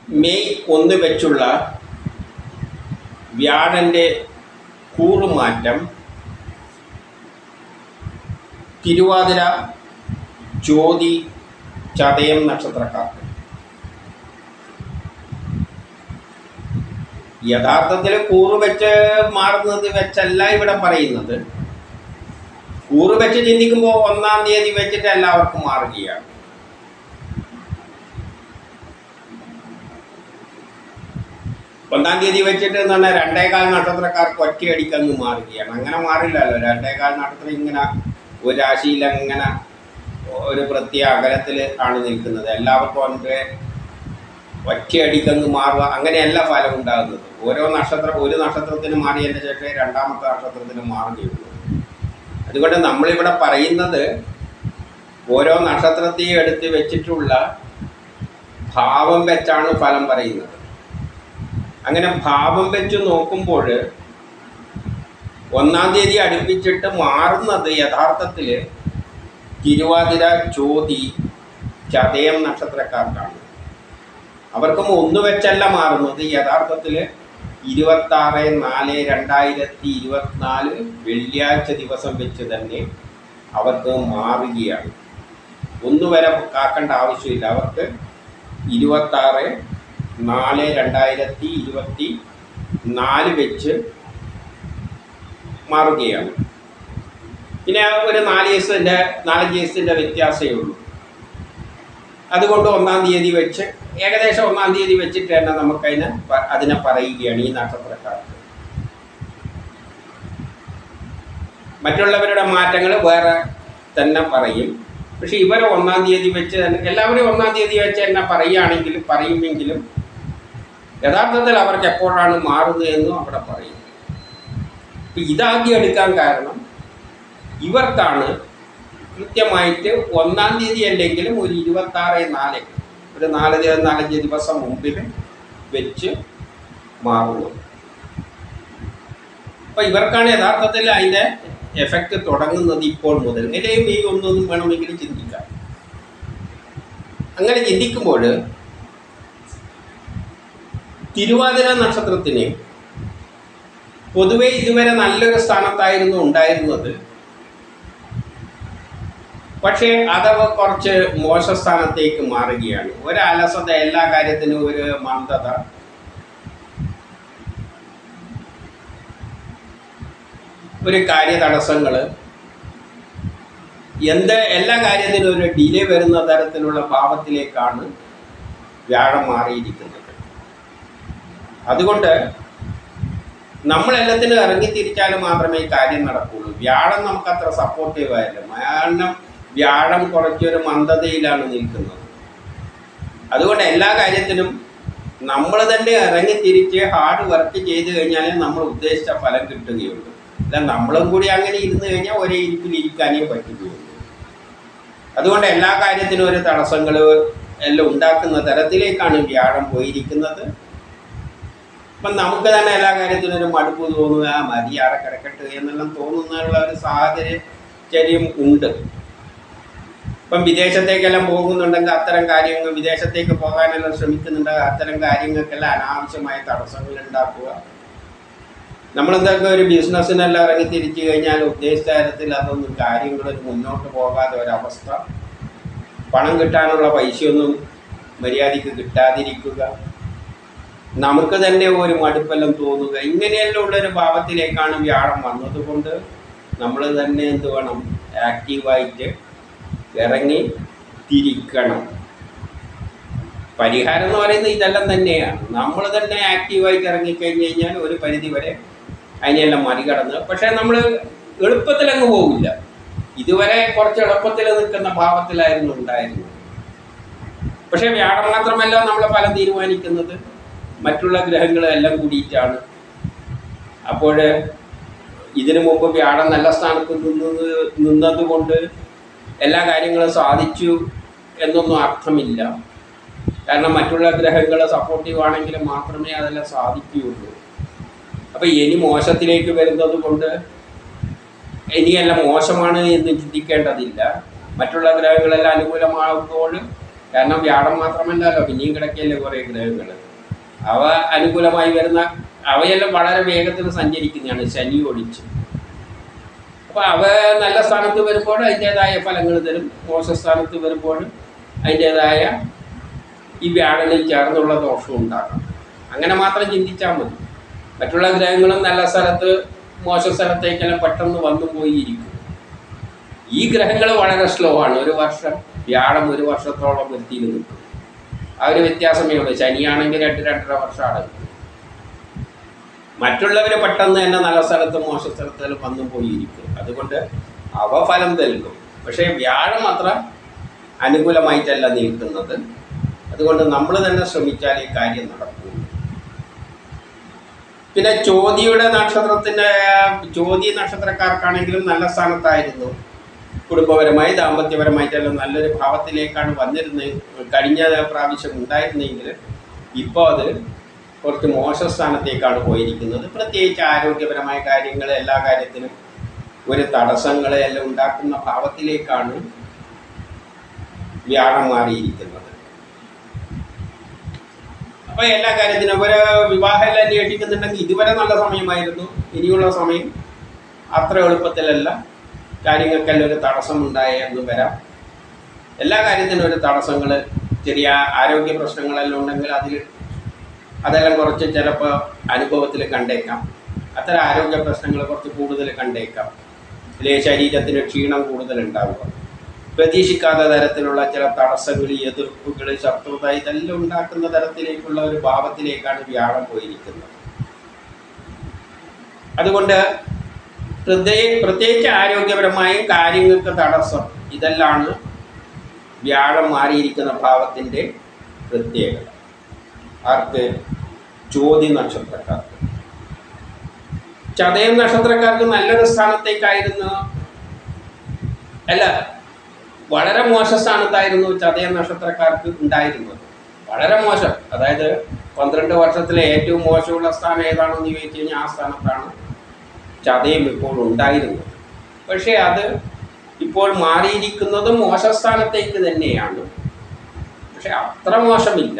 May 1 വെച്ചുള്ള വ്യാഴൻ്റെ കൂറുമാറ്റം തിരുവാതിര, ചോതി, ചതയം നക്ഷത്രക്കാർക്ക്. യഥാർത്ഥത്തിൽ കൂറ് വെച്ച് മാറുന്നത് വെച്ചല്ല ഇവിടെ പറയുന്നത്. കൂറ് വെച്ച് ചിന്തിക്കുമ്പോൾ 1-ാം തീയതി വെച്ചിട്ട് എല്ലാവർക്കും മാറുകയാണ്. ഒന്നാം തീയതി വെച്ചിട്ട് എന്ന് പറഞ്ഞാൽ 2.25 നക്ഷത്രക്കാർക്ക് ഒറ്റയടിക്കങ്ങ് മാറുകയാണ്. അങ്ങനെ മാറില്ലല്ലോ. 2.25 നക്ഷത്രം ഇങ്ങനെ ഒരു രാശിയിൽ അങ്ങനെ ഒരു പ്രത്യേക അകലത്തിൽ ആണ് നിൽക്കുന്നത്. എല്ലാവർക്കും അതിൻ്റെ ഒറ്റയടിക്കങ്ങ് മാറുക അങ്ങനെയല്ല ഫലം ഉണ്ടാകുന്നത്. ഒരു നക്ഷത്രത്തിന് മാറിയതിൻ്റെ ശേഷം രണ്ടാമത്തെ നക്ഷത്രത്തിന് മാറുകയുള്ളൂ. അതുകൊണ്ട് നമ്മളിവിടെ പറയുന്നത് ഓരോ നക്ഷത്രത്തെയും എടുത്ത് വെച്ചിട്ടുള്ള ഭാവം വെച്ചാണ് ഫലം പറയുന്നത്. അങ്ങനെ ഭാവം വെച്ച് നോക്കുമ്പോൾ 1-ാം തീയതി അടുപ്പിച്ചിട്ട് മാറുന്നത് യഥാർത്ഥത്തിൽ തിരുവാതിര, ചോതി, ചതയം നക്ഷത്രക്കാർക്കാണ്. അവർക്കും 1 വെച്ചല്ല മാറുന്നത്. യഥാർത്ഥത്തിൽ 26/4/2024 വെള്ളിയാഴ്ച ദിവസം വെച്ച് തന്നെ അവർക്ക് മാറുകയാണ്. 1 വരെ കാക്കേണ്ട ആവശ്യമില്ല. അവർക്ക് 26/4/2024 വെച്ച് മാറുകയാണ്. പിന്നെ ഒരു 4 ദിവസത്തിൻ്റെ വ്യത്യാസമേ ഉള്ളൂ. അതുകൊണ്ട് 1-ാം തീയതി വെച്ച് ഏകദേശം 1-ാം തീയതി വെച്ചിട്ട് തന്നെ അതിനെ പറയുകയാണ് ഈ നക്ഷത്രക്കാർക്ക്. മറ്റുള്ളവരുടെ മാറ്റങ്ങൾ വേറെ തന്നെ പറയും. പക്ഷെ ഇവർ 1-ാം തീയതി വെച്ച് തന്നെ എല്ലാവരും 1-ാം തീയതി വെച്ച് തന്നെ പറയുമെങ്കിലും യഥാർത്ഥത്തിൽ അവർക്ക് എപ്പോഴാണ് മാറുന്നത് എന്നും അവിടെ പറയും. ഇപ്പം ഇതാദ്യം എടുക്കാൻ കാരണം ഇവർക്കാണ് കൃത്യമായിട്ട് 1-ാം തീയതി അല്ലെങ്കിലും ഒരു 26/4 ഒരു 4-5 ദിവസം മുമ്പിൽ വെച്ച് മാറുന്നത്. അപ്പം ഇവർക്കാണ് യഥാർത്ഥത്തിൽ അതിൻ്റെ എഫക്റ്റ് തുടങ്ങുന്നത് ഇപ്പോൾ മുതൽ. ഇങ്ങനെയും ഈ ഒന്നൊന്നും വേണമെങ്കിലും ചിന്തിക്കാം. അങ്ങനെ ചിന്തിക്കുമ്പോൾ തിരുവാതിര നക്ഷത്രത്തിന് പൊതുവെ ഇതുവരെ നല്ലൊരു സ്ഥാനത്തായിരുന്നു ഉണ്ടായിരുന്നത്. പക്ഷേ അതവ കുറച്ച് മോശ സ്ഥാനത്തേക്ക് മാറുകയാണ്. ഒരു അലസത, എല്ലാ കാര്യത്തിനും ഒരു മന്ദത, ഒരു കാര്യതടസ്സങ്ങൾ, എല്ലാ കാര്യത്തിനും ഒരു ഡിലേ വരുന്ന തരത്തിലുള്ള ഭാവത്തിലേക്കാണ് വ്യാഴം മാറിയിരിക്കുന്നത്. അതുകൊണ്ട് നമ്മളെല്ലാത്തിനും ഇറങ്ങിത്തിരിച്ചാൽ മാത്രമേ ഈ കാര്യം നടക്കുകയുള്ളൂ. വ്യാഴം നമുക്കത്ര സപ്പോർട്ടീവ് ആയില്ല. കാരണം വ്യാഴം കുറച്ചൊരു മന്ദതയിലാണ് നിൽക്കുന്നത്. അതുകൊണ്ട് എല്ലാ കാര്യത്തിനും നമ്മൾ തന്നെ ഇറങ്ങിത്തിരിച്ച് ഹാർഡ് വർക്ക് ചെയ്ത് കഴിഞ്ഞാലേ നമ്മൾ ഉദ്ദേശിച്ച ഫലം കിട്ടുകയുള്ളൂ. അല്ല നമ്മളും കൂടി അങ്ങനെ ഇരുന്ന് കഴിഞ്ഞാൽ ഒരേ ഇരിപ്പിലിരിക്കാനേ പറ്റുകയുള്ളൂ. അതുകൊണ്ട് എല്ലാ കാര്യത്തിനും ഒരു തടസ്സങ്ങൾ എല്ലാം ഉണ്ടാക്കുന്ന തരത്തിലേക്കാണ് വ്യാഴം പോയിരിക്കുന്നത്. അപ്പം നമുക്ക് തന്നെ എല്ലാ കാര്യത്തിനും ഒരു മടുപ്പ് തോന്നുക, മതി ആടെ കിടക്കട്ടെ എന്നെല്ലാം തോന്നുന്നുള്ള ഒരു സാഹചര്യം ഉണ്ട്. ഇപ്പം വിദേശത്തേക്കെല്ലാം പോകുന്നുണ്ടെങ്കിൽ അത്തരം കാര്യങ്ങൾ, വിദേശത്തേക്ക് പോകാനെല്ലാം ശ്രമിക്കുന്നുണ്ടെങ്കിൽ അത്തരം കാര്യങ്ങൾക്കെല്ലാം അനാവശ്യമായ തടസ്സങ്ങൾ ഉണ്ടാക്കുക. നമ്മളെന്തൊക്കെ ഒരു ബിസിനസ്സിനെല്ലാം ഇറങ്ങി തിരിച്ചു കഴിഞ്ഞാൽ ഉദ്ദേശിച്ച തരത്തിൽ അതൊന്നും കാര്യങ്ങൾ മുന്നോട്ട് പോകാതെ ഒരവസ്ഥ, പണം കിട്ടാനുള്ള പൈസയൊന്നും മര്യാദയ്ക്ക് കിട്ടാതിരിക്കുക, നമുക്ക് തന്നെ ഒരു മടുപ്പെല്ലാം തോന്നുക, ഇങ്ങനെയെല്ലാം ഉള്ളൊരു ഭാവത്തിലേക്കാണ് വ്യാഴം വന്നതുകൊണ്ട് നമ്മൾ തന്നെ എന്ത് വേണം, ആക്റ്റീവായിട്ട് ഇറങ്ങി തിരിക്കണം. പരിഹാരം എന്ന് പറയുന്നത് ഇതെല്ലാം തന്നെയാണ്. നമ്മൾ തന്നെ ആക്റ്റീവായിട്ട് ഇറങ്ങിക്കഴിഞ്ഞ് കഴിഞ്ഞാൽ ഒരു പരിധി വരെ അതിനെല്ലാം മറികടന്ന്, പക്ഷേ നമ്മൾ എളുപ്പത്തിലങ്ങ് പോകില്ല. ഇതുവരെ കുറച്ച് എളുപ്പത്തിൽ നിൽക്കുന്ന ഭാവത്തിലായിരുന്നു ഉണ്ടായിരുന്നത്. പക്ഷേ വ്യാഴം മാത്രമല്ല നമ്മൾ ഫലം തീരുമാനിക്കുന്നത്, മറ്റുള്ള ഗ്രഹങ്ങളെല്ലാം കൂടിയിട്ടാണ്. അപ്പോൾ ഇതിനു മുമ്പ് വ്യാഴം നല്ല സ്ഥാനത്ത് നിന്നതുകൊണ്ട് എല്ലാ കാര്യങ്ങളും സാധിച്ചു എന്നൊന്നും അർത്ഥമില്ല. കാരണം മറ്റുള്ള ഗ്രഹങ്ങൾ സപ്പോർട്ടീവ് ആണെങ്കിൽ മാത്രമേ അതെല്ലാം സാധിക്കുകയുള്ളൂ. അപ്പോൾ ഇനി മോശത്തിലേക്ക് വരുന്നത് കൊണ്ട് ഇനിയെല്ലാം മോശമാണ് എന്ന് ചിന്തിക്കേണ്ടതില്ല. മറ്റുള്ള ഗ്രഹങ്ങളെല്ലാം അനുകൂലമാകുമ്പോൾ കാരണം വ്യാഴം മാത്രമല്ലല്ലോ, പിന്നെയും കിടക്കല്ലേ കുറേ ഗ്രഹങ്ങൾ. അവ അനുകൂലമായി വരുന്ന അവയെല്ലാം വളരെ വേഗത്തിൽ സഞ്ചരിക്കുന്നതാണ്, ശനി ഒഴിച്ച്. അപ്പോൾ അവ നല്ല സ്ഥാനത്ത് വരുമ്പോൾ അതിൻ്റേതായ ഫലങ്ങൾ തരും, മോശ സ്ഥാനത്ത് വരുമ്പോൾ അതിൻ്റേതായ ഈ വ്യാഴനിൽ ചേർന്നുള്ള ദോഷം ഉണ്ടാകും. അങ്ങനെ മാത്രം ചിന്തിച്ചാൽ മതി. മറ്റുള്ള ഗ്രഹങ്ങളും നല്ല സ്ഥലത്ത് മോശ സ്ഥലത്തേക്കെല്ലാം പെട്ടെന്ന് വന്നു പോയിരിക്കും. ഈ ഗ്രഹങ്ങൾ വളരെ സ്ലോ ആണ്. ഒരു വർഷം വ്യാഴം 1 വർഷത്തോളം വൃത്തിയിൽ നിൽക്കും. ആ ഒരു വ്യത്യാസമേ ഉള്ളൂ. ശനിയാണെങ്കിൽ 2-2.5 വർഷമാണ്. മറ്റുള്ളവർ പെട്ടെന്ന് തന്നെ നല്ല സ്ഥലത്ത് മോശ സ്ഥലത്തെല്ലാം വന്നു പോയിരിക്കും. അതുകൊണ്ട് അവ ഫലം നൽകും. പക്ഷേ വ്യാഴം അത്ര അനുകൂലമായിട്ടല്ല നിൽക്കുന്നത്. അതുകൊണ്ട് നമ്മൾ തന്നെ ശ്രമിച്ചാൽ ഈ കാര്യം നടക്കും. പിന്നെ ചോതിയുടെ നക്ഷത്രത്തിൻ്റെ ചോതി നക്ഷത്രക്കാർക്കാണെങ്കിലും നല്ല സ്ഥാനത്തായിരുന്നു. കുടുംബപരമായി ദാമ്പത്യപരമായിട്ടെല്ലാം നല്ലൊരു ഭാവത്തിലേക്കാണ് വന്നിരുന്നത്. കഴിഞ്ഞ പ്രാവശ്യം ഉണ്ടായിരുന്നെങ്കിൽ ഇപ്പോൾ അത് കുറച്ച് മോശ സ്ഥാനത്തേക്കാണ് പോയിരിക്കുന്നത്. പ്രത്യേകിച്ച് ആരോഗ്യപരമായ കാര്യങ്ങൾ, എല്ലാ കാര്യത്തിനും ഒരു തടസ്സങ്ങളെല്ലാം ഉണ്ടാക്കുന്ന ഭാവത്തിലേക്കാണ് വ്യാഴം മാറിയിരിക്കുന്നത്. അപ്പോൾ എല്ലാ കാര്യത്തിനും ഒരു വിവാഹമെല്ലാം അന്വേഷിക്കുന്നുണ്ടെങ്കിൽ ഇതുവരെ നല്ല സമയമായിരുന്നു. ഇനിയുള്ള സമയം അത്ര എളുപ്പത്തിലല്ല. കാര്യങ്ങൾക്കെല്ലാം ഒരു തടസ്സമുണ്ടായെന്ന് വരാം. എല്ലാ കാര്യത്തിനും ഒരു തടസ്സങ്ങൾ, ചെറിയ ആരോഗ്യ പ്രശ്നങ്ങളെല്ലാം ഉണ്ടെങ്കിൽ അതെല്ലാം കുറച്ച് ചിലപ്പോൾ അനുഭവത്തിൽ കണ്ടേക്കാം. അത്തരം ആരോഗ്യ പ്രശ്നങ്ങൾ കുറച്ച് കൂടുതൽ കണ്ടേക്കാം. അല്ലെങ്കിൽ ശരീരത്തിന് ക്ഷീണം കൂടുതലുണ്ടാവുക, പ്രതീക്ഷിക്കാത്ത തരത്തിലുള്ള ചില തടസ്സങ്ങൾ, എതിർപ്പുകൾ, ശത്രുത ഇതെല്ലാം ഉണ്ടാക്കുന്ന തരത്തിലേക്കുള്ള ഒരു ഭാവത്തിലേക്കാണ് വ്യാഴം പോയിരിക്കുന്നത്. അതുകൊണ്ട് പ്രത്യേകിച്ച് ആരോഗ്യപരമായും കാര്യങ്ങൾക്ക് തടസ്സം, ഇതെല്ലാം വ്യാഴം മാറിയിരിക്കുന്ന ഭാവത്തിൻ്റെ പ്രത്യേകത. ആർക്ക്? ചോതി നക്ഷത്രക്കാർക്ക്. ചതയം നക്ഷത്രക്കാർക്ക് നല്ലൊരു സ്ഥാനത്തേക്കായിരുന്നു, അല്ല വളരെ മോശ സ്ഥാനത്തായിരുന്നു ചതയം നക്ഷത്രക്കാർക്ക് ഉണ്ടായിരുന്നത്. വളരെ മോശം. അതായത് 12 വർഷത്തിലെ ഏറ്റവും മോശമുള്ള സ്ഥാനം ഏതാണെന്ന് ചോദിച്ചു കഴിഞ്ഞാൽ ആ സ്ഥാനത്താണ് ചതയം ഇപ്പോൾ ഉണ്ടായിരുന്നത്. പക്ഷേ അത് ഇപ്പോൾ മാറിയിരിക്കുന്നതും മോശ സ്ഥാനത്തേക്ക് തന്നെയാണ്. പക്ഷെ അത്ര മോശമില്ല.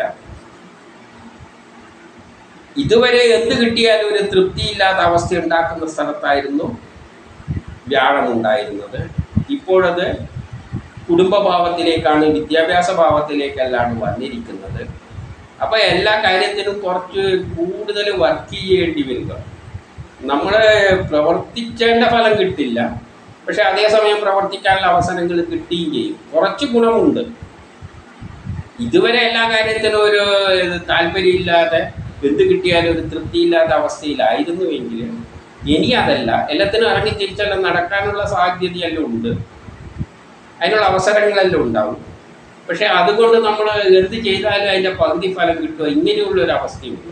ഇതുവരെ എന്ത് കിട്ടിയാലും ഒരു തൃപ്തിയില്ലാത്ത അവസ്ഥ ഉണ്ടാക്കുന്ന സ്ഥലത്തായിരുന്നു വ്യാഴം ഉണ്ടായിരുന്നത്. ഇപ്പോഴത് കുടുംബഭാവത്തിലേക്കാണ്, വിദ്യാഭ്യാസ ഭാവത്തിലേക്കെല്ലാം വന്നിരിക്കുന്നത്. അപ്പോൾ എല്ലാ കാര്യത്തിനും കുറച്ച് കൂടുതൽ വർക്ക് ചെയ്യേണ്ടി വരിക. നമ്മൾ പ്രവർത്തിക്കേണ്ട ഫലം കിട്ടില്ല, പക്ഷെ അതേസമയം പ്രവർത്തിക്കാനുള്ള അവസരങ്ങൾ കിട്ടുകയും ചെയ്യും. കുറച്ച് ഗുണമുണ്ട്. ഇതുവരെ എല്ലാ കാര്യത്തിനും ഒരു താല്പര്യമില്ലാതെ, എന്ത് കിട്ടിയാലും ഒരു തൃപ്തിയില്ലാത്ത അവസ്ഥയിലായിരുന്നുവെങ്കിൽ ഇനി അതല്ല, എല്ലാത്തിനും ഇറങ്ങി തിരിച്ചെല്ലാം നടക്കാനുള്ള സാധ്യതയെല്ലാം ഉണ്ട്, അതിനുള്ള അവസരങ്ങളെല്ലാം ഉണ്ടാവും. പക്ഷെ അതുകൊണ്ട് നമ്മൾ എന്ത് ചെയ്താലും അതിൻ്റെ പകുതി ഫലം കിട്ടുക, ഇങ്ങനെയുള്ളൊരു അവസ്ഥയുണ്ട്.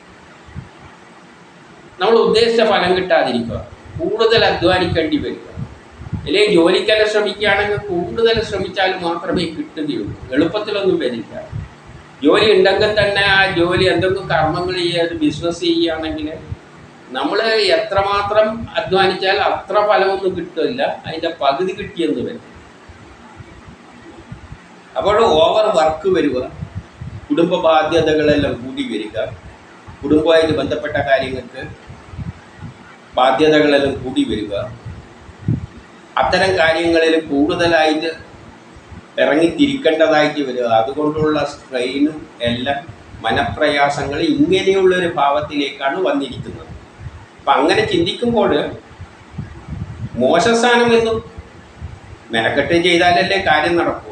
നമ്മൾ ഉദ്ദേശിച്ച ഫലം കിട്ടാതിരിക്കുക, കൂടുതൽ അധ്വാനിക്കേണ്ടി വരിക. അല്ലെങ്കിൽ ജോലിക്കെല്ലാം ശ്രമിക്കുകയാണെങ്കിൽ കൂടുതൽ ശ്രമിച്ചാൽ മാത്രമേ കിട്ടുകയുള്ളൂ. എളുപ്പത്തിലൊന്നും വരില്ല. ജോലി ഉണ്ടെങ്കിൽ തന്നെ ആ ജോലി എന്തെങ്കിലും കർമ്മങ്ങൾ ചെയ്യുക, ബിസിനസ് ചെയ്യുകയാണെങ്കിൽ നമ്മൾ എത്രമാത്രം അധ്വാനിച്ചാൽ അത്ര ഫലമൊന്നും കിട്ടില്ല, അതിൻ്റെ പകുതി കിട്ടിയെന്ന് വരും. അപ്പോൾ ഓവർ വർക്ക് വരിക, കുടുംബ ബാധ്യതകളെല്ലാം കൂടി വരിക, കുടുംബമായിട്ട് ബന്ധപ്പെട്ട കാര്യങ്ങൾക്ക് ബാധ്യതകളെല്ലാം കൂടി വരിക, അത്തരം കാര്യങ്ങളിൽ കൂടുതലായിട്ട് ഇറങ്ങിത്തിരിക്കേണ്ടതായിട്ട് വരിക. അതുകൊണ്ടുള്ള സ്ട്രെയിനും എല്ലാം മനപ്രയാസങ്ങൾ ഇങ്ങനെയുള്ളൊരു ഭാവത്തിലേക്കാണ് വന്നിരിക്കുന്നത്. അപ്പം അങ്ങനെ ചിന്തിക്കുമ്പോൾ മോശസ്ഥാനം എന്നും മെനക്കെട്ട് ചെയ്താലല്ലേ കാര്യം നടക്കുള്ളൂ.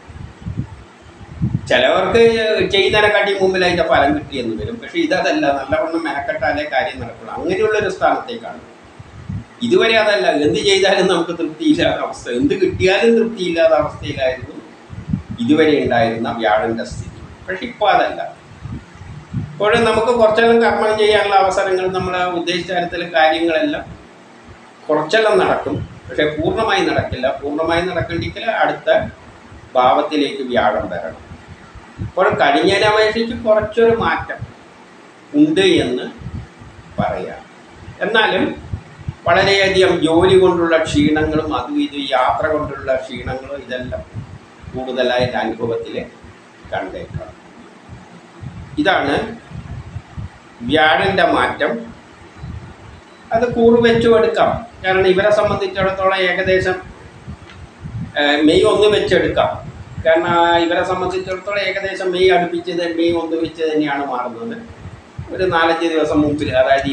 ചിലവർക്ക് ചെയ്യുന്നതിനെക്കാട്ടി മുമ്പിൽ അതിൻ്റെ ഫലം കിട്ടിയെന്ന് വരും. പക്ഷെ ഇതല്ല, നല്ലവണ്ണം മെനക്കെട്ടാലേ കാര്യം നടക്കുള്ളൂ. അങ്ങനെയുള്ളൊരു സ്ഥാനത്തേക്കാണ്. ഇതുവരെ അതല്ല, എന്ത് ചെയ്താലും നമുക്ക് തൃപ്തിയില്ലാത്ത അവസ്ഥ, എന്ത് കിട്ടിയാലും തൃപ്തിയില്ലാത്ത അവസ്ഥയിലായിരുന്നു ഇതുവരെ ഉണ്ടായിരുന്ന വ്യാഴൻ്റെ സ്ഥിതി. പക്ഷെ ഇപ്പോൾ അതല്ല. ഇപ്പോൾ നമുക്ക് കുറച്ചെല്ലാം കർമ്മം ചെയ്യാനുള്ള അവസരങ്ങൾ, നമ്മൾ ഉദ്ദേശിച്ച തരത്തിൽ കാര്യങ്ങളെല്ലാം കുറച്ചെല്ലാം നടക്കും. പക്ഷെ പൂർണ്ണമായി നടക്കില്ല. പൂർണ്ണമായി നടക്കേണ്ടെങ്കിൽ അടുത്ത ഭാവത്തിലേക്ക് വ്യാഴം വരണം. ഇപ്പോൾ കഴിഞ്ഞതിനെ അപേക്ഷിച്ച് കുറച്ചൊരു മാറ്റം ഉണ്ട് എന്ന് പറയാം. എന്നാലും വളരെയധികം ജോലി കൊണ്ടുള്ള ക്ഷീണങ്ങളും അതും ഇത് യാത്ര കൊണ്ടുള്ള ക്ഷീണങ്ങളും ഇതെല്ലാം കൂടുതലായിട്ട് അനുഭവത്തിൽ കണ്ടേക്കാം. ഇതാണ് വ്യാഴൻ്റെ മാറ്റം. അത് കൂറ് വെച്ചും എടുക്കാം. കാരണം ഇവരെ സംബന്ധിച്ചിടത്തോളം ഏകദേശം മെയ് 1 വെച്ചെടുക്കാം. കാരണം ഇവരെ സംബന്ധിച്ചിടത്തോളം ഏകദേശം മെയ് 1 വെച്ച് തന്നെയാണ് മാറുന്നത്. ഒരു 4-5 ദിവസം മുമ്പിൽ, അതായത്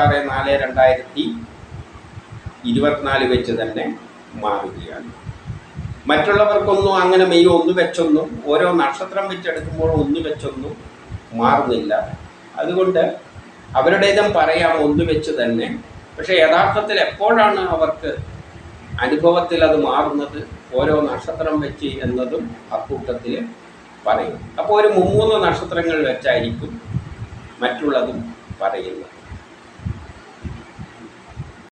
26/4/2024 വെച്ച് തന്നെ മാറുകയാണ്. മറ്റുള്ളവർക്കൊന്നും അങ്ങനെ മെയ് 1 വെച്ചൊന്നും, ഓരോ നക്ഷത്രം വെച്ചെടുക്കുമ്പോൾ 1 വെച്ചൊന്നും മാറുന്നില്ല. അതുകൊണ്ട് അവരുടേതും പറയാം 1 വെച്ച് തന്നെ. പക്ഷേ യഥാർത്ഥത്തിൽ എപ്പോഴാണ് അവർക്ക് അനുഭവത്തിൽ അത് മാറുന്നത്, ഓരോ നക്ഷത്രം വെച്ച് എന്നതും അക്കൂട്ടത്തിൽ പറയും. അപ്പോൾ ഒരു 3 നക്ഷത്രങ്ങൾ വെച്ചായിരിക്കും മറ്റുള്ളതും പറയുന്നത്.